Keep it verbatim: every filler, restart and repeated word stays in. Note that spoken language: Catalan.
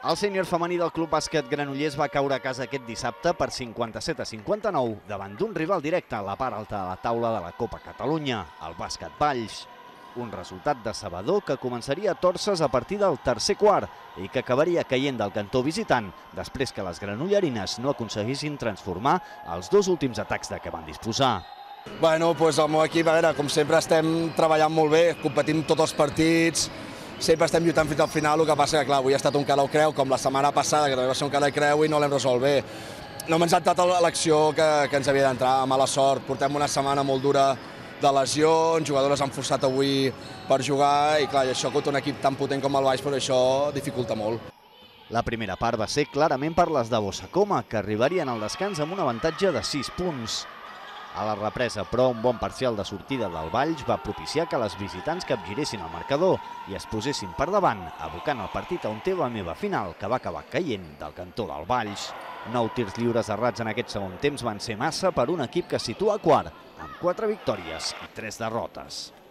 El sènior femení del Club Bàsquet Granollers va caure a casa aquest dissabte per cinquanta-set a cinquanta-nou davant d'un rival directe a la part alta de la taula de la Copa Catalunya, el Bàsquet Valls. Un resultat decebedor que començaria a tòrcer a partir del tercer quart i que acabaria caient del cantó visitant després que les granollerines no aconseguissin transformar els dos últims atacs de què van disposar. Bueno, doncs el meu equip, a veure, com sempre estem treballant molt bé, competint tots els partits, sempre estem lluitant fins al final, el que passa que clar, avui ha estat un cara o creu, com la setmana passada, que també va ser un cara i creu i no l'hem resolt bé. No hem encertat l'acció que, que ens havia d'entrar, mala sort, portem una setmana molt dura de lesions, jugadores han forçat avui per jugar i clar, i això contra un equip tan potent com el Baix, però això dificulta molt. La primera part va ser clarament per les de Bossacoma, que arribarien al descans amb un avantatge de sis punts. A la represa, però, un bon parcial de sortida del Valls va propiciar que les visitants capgiressin el marcador i es posessin per davant, abocant el partit a un teva-meva final que va acabar caient del cantó del Valls. Nou tirs lliures errats en aquest segon temps van ser massa per un equip que es situa quart, amb quatre victòries i tres derrotes.